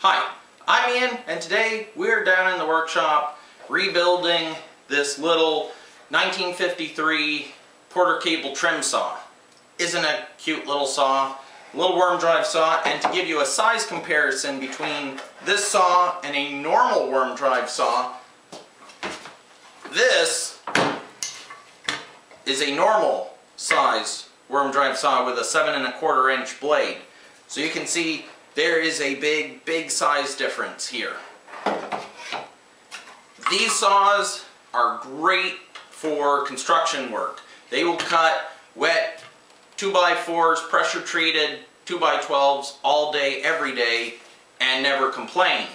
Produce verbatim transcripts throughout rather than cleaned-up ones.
Hi, I'm Ian, and today we're down in the workshop rebuilding this little nineteen fifty-three Porter cable trim saw. Isn't it a cute little saw? Little worm drive saw, and to give you a size comparison between this saw and a normal worm drive saw, this is a normal size worm drive saw with a seven and a quarter inch blade. So you can see there is a big, big size difference here. These saws are great for construction work. They will cut wet two by fours, pressure treated two by twelves all day, every day, and never complain.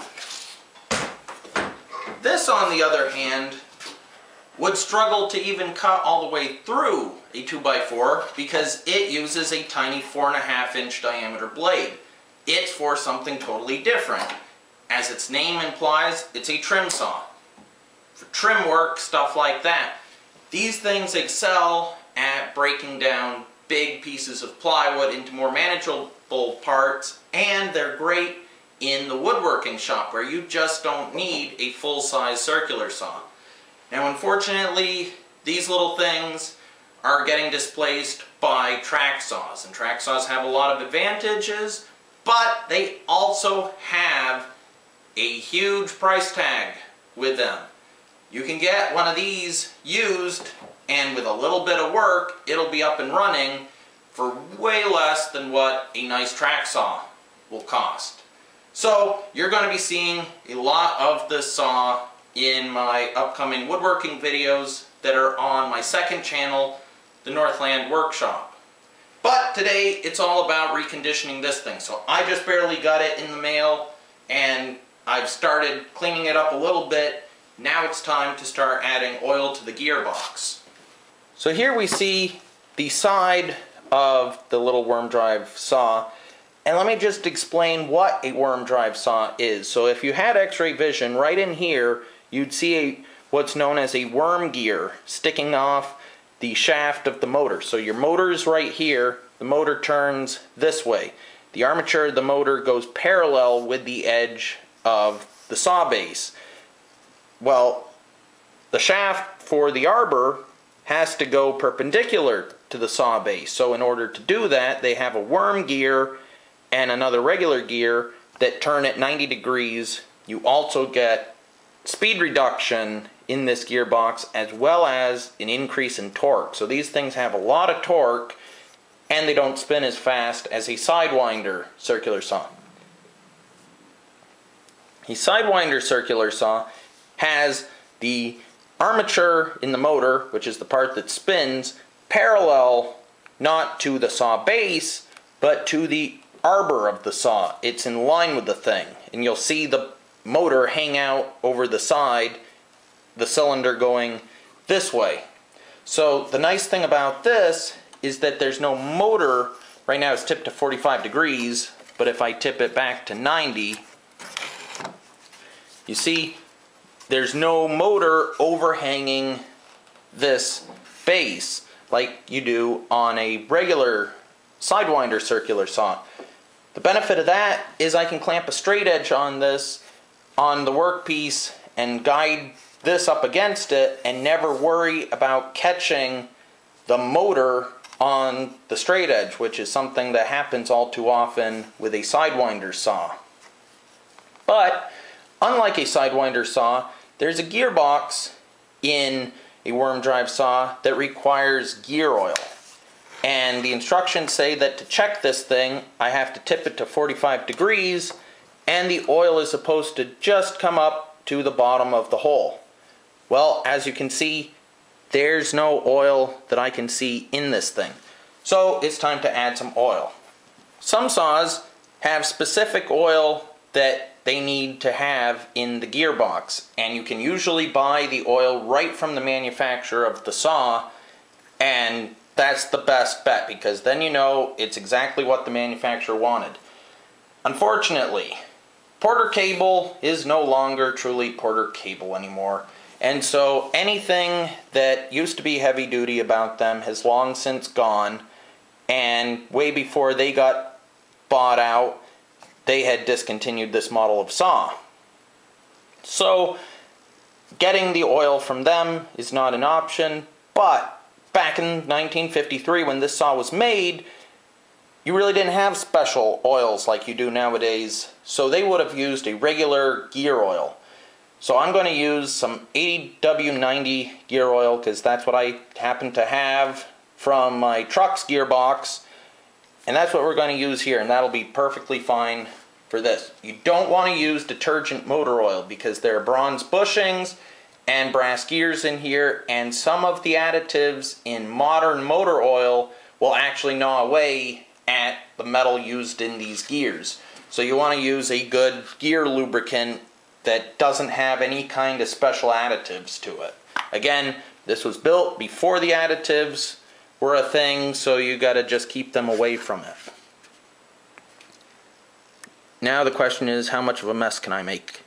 This, on the other hand, would struggle to even cut all the way through a two by four because it uses a tiny four and a half inch diameter blade. It's for something totally different. As its name implies, it's a trim saw. For trim work, stuff like that. These things excel at breaking down big pieces of plywood into more manageable parts, and they're great in the woodworking shop where you just don't need a full-size circular saw. Now, unfortunately, these little things are getting displaced by track saws, and track saws have a lot of advantages, but they also have a huge price tag with them. You can get one of these used, and with a little bit of work, it'll be up and running for way less than what a nice track saw will cost. So you're going to be seeing a lot of this saw in my upcoming woodworking videos that are on my second channel, the Northland Workshop. But today it's all about reconditioning this thing. So I just barely got it in the mail and I've started cleaning it up a little bit. Now it's time to start adding oil to the gearbox. So here we see the side of the little worm drive saw. And let me just explain what a worm drive saw is. So if you had x-ray vision, right in here you'd see a, what's known as a worm gear sticking off the shaft of the motor. So your motor is right here, the motor turns this way. The armature of the motor goes parallel with the edge of the saw base. Well, the shaft for the arbor has to go perpendicular to the saw base. So in order to do that, they have a worm gear and another regular gear that turn at ninety degrees. You also get speed reduction in this gearbox as well as an increase in torque. So these things have a lot of torque and they don't spin as fast as a sidewinder circular saw. A sidewinder circular saw has the armature in the motor, which is the part that spins, parallel not to the saw base but to the arbor of the saw. It's in line with the thing, and you'll see the motor hang out over the side, the cylinder going this way. So the nice thing about this is that there's no motor. Right now it's tipped to forty-five degrees, but if I tip it back to ninety, you see there's no motor overhanging this base like you do on a regular sidewinder circular saw. The benefit of that is I can clamp a straight edge on this on the workpiece and guide this up against it and never worry about catching the motor on the straight edge, which is something that happens all too often with a sidewinder saw. But unlike a sidewinder saw, there's a gearbox in a worm drive saw that requires gear oil. And the instructions say that to check this thing, I have to tip it to forty-five degrees, and the oil is supposed to just come up to the bottom of the hole. Well, as you can see, there's no oil that I can see in this thing. So it's time to add some oil. Some saws have specific oil that they need to have in the gearbox, and you can usually buy the oil right from the manufacturer of the saw, and that's the best bet because then you know it's exactly what the manufacturer wanted. Unfortunately, Porter cable is no longer truly Porter cable anymore, and so anything that used to be heavy duty about them has long since gone, and way before they got bought out, they had discontinued this model of saw. So getting the oil from them is not an option, but back in nineteen fifty-three when this saw was made, you really didn't have special oils like you do nowadays, so they would have used a regular gear oil. So I'm going to use some eighty W ninety gear oil because that's what I happen to have from my truck's gearbox, and that's what we're going to use here, and that'll be perfectly fine for this. You don't want to use detergent motor oil because there are bronze bushings and brass gears in here, and some of the additives in modern motor oil will actually gnaw away at the metal used in these gears. So you want to use a good gear lubricant that doesn't have any kind of special additives to it. Again, this was built before the additives were a thing, so you gotta just keep them away from it. Now the question is, how much of a mess can I make?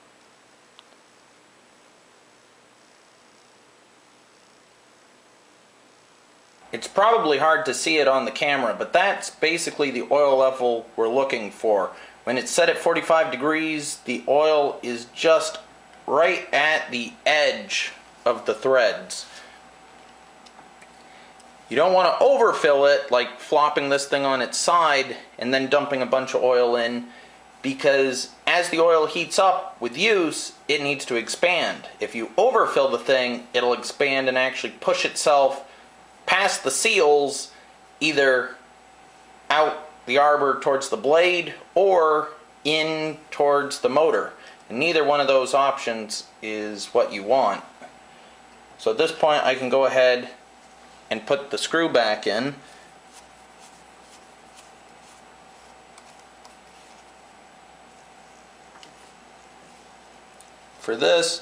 It's probably hard to see it on the camera, but that's basically the oil level we're looking for. When it's set at forty-five degrees, the oil is just right at the edge of the threads. You don't want to overfill it, like flopping this thing on its side and then dumping a bunch of oil in, because as the oil heats up with use, it needs to expand. If you overfill the thing, it'll expand and actually push itself past the seals, either out the arbor towards the blade or in towards the motor. And neither one of those options is what you want. So at this point I can go ahead and put the screw back in. For this,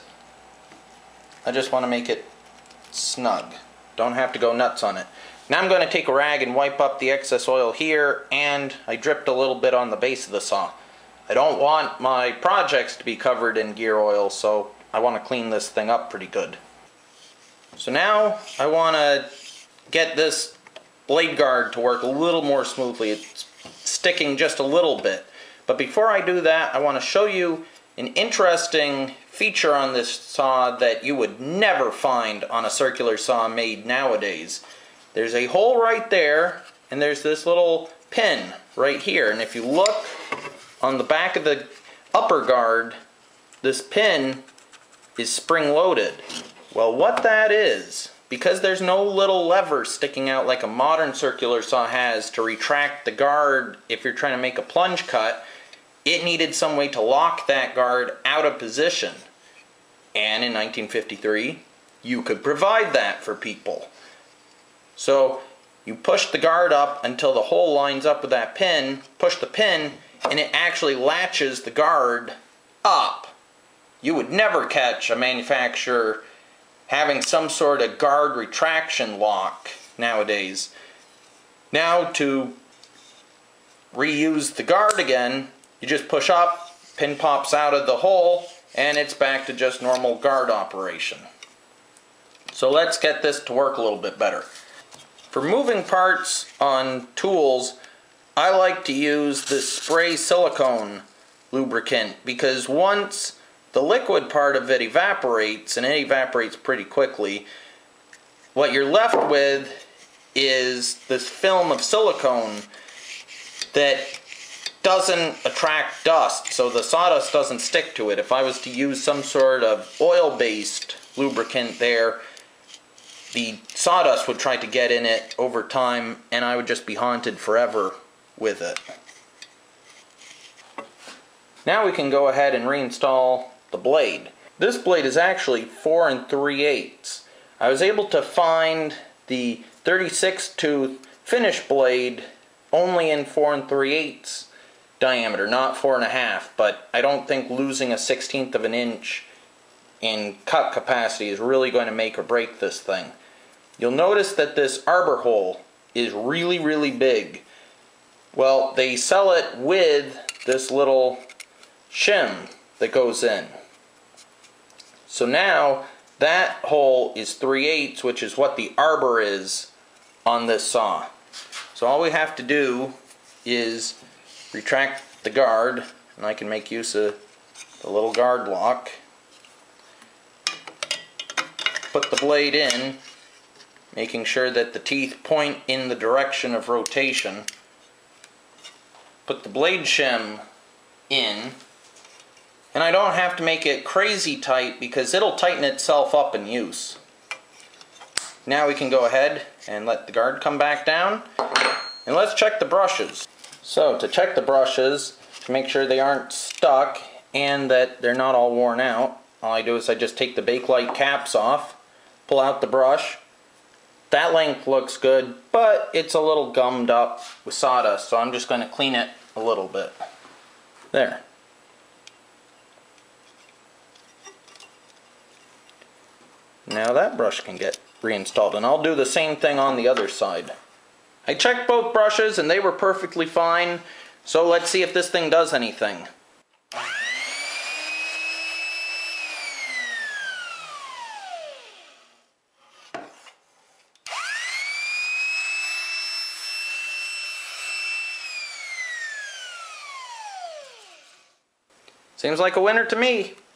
I just want to make it snug. Don't have to go nuts on it. Now I'm going to take a rag and wipe up the excess oil here, and I dripped a little bit on the base of the saw. I don't want my projects to be covered in gear oil, so I want to clean this thing up pretty good. So now I want to get this blade guard to work a little more smoothly. It's sticking just a little bit. But before I do that, I want to show you an interesting feature on this saw that you would never find on a circular saw made nowadays. There's a hole right there, and there's this little pin right here. And if you look on the back of the upper guard, this pin is spring-loaded. Well, what that is, because there's no little lever sticking out like a modern circular saw has to retract the guard if you're trying to make a plunge cut, it needed some way to lock that guard out of position. And in nineteen fifty-three, you could provide that for people. So you push the guard up until the hole lines up with that pin, push the pin, and it actually latches the guard up. You would never catch a manufacturer having some sort of guard retraction lock nowadays. Now to reuse the guard again, you just push up, pin pops out of the hole, and it's back to just normal guard operation. So let's get this to work a little bit better. For moving parts on tools, I like to use this spray silicone lubricant, because once the liquid part of it evaporates, and it evaporates pretty quickly, what you're left with is this film of silicone that doesn't attract dust, so the sawdust doesn't stick to it. If I was to use some sort of oil-based lubricant there, the sawdust would try to get in it over time, and I would just be haunted forever with it. Now we can go ahead and reinstall the blade. This blade is actually four and three eighths. I was able to find the thirty-six tooth finish blade only in four and three eighths diameter, not four and a half, but I don't think losing a sixteenth of an inch in cut capacity is really going to make or break this thing. You'll notice that this arbor hole is really, really big. Well, they sell it with this little shim that goes in. So now that hole is three eighths, which is what the arbor is on this saw. So all we have to do is retract the guard, and I can make use of the little guard lock. Put the blade in, making sure that the teeth point in the direction of rotation. Put the blade shim in, and I don't have to make it crazy tight because it'll tighten itself up in use. Now we can go ahead and let the guard come back down, and let's check the brushes. So to check the brushes, to make sure they aren't stuck and that they're not all worn out, all I do is I just take the Bakelite caps off, pull out the brush. That length looks good, but it's a little gummed up with sawdust, so I'm just going to clean it a little bit. There. Now that brush can get reinstalled, and I'll do the same thing on the other side. I checked both brushes and they were perfectly fine, so let's see if this thing does anything. Seems like a winner to me.